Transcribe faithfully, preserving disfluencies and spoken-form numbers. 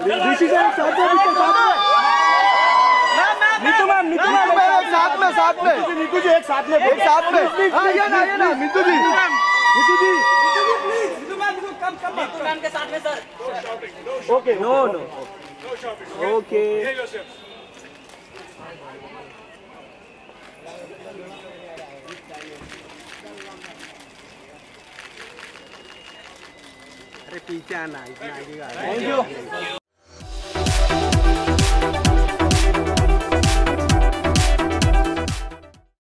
ऋषि sir साथ में Neetu ma'am Neetu ma'am साथ में साथ में नीतू जी एक साथ में एक साथ में हाँ ये ना ये ना Neetu ji Neetu ji Neetu ma'am come come Neetu ma'am के साथ में sir okay no no okay अरे पीछे आना इतना आगे थैंक यू।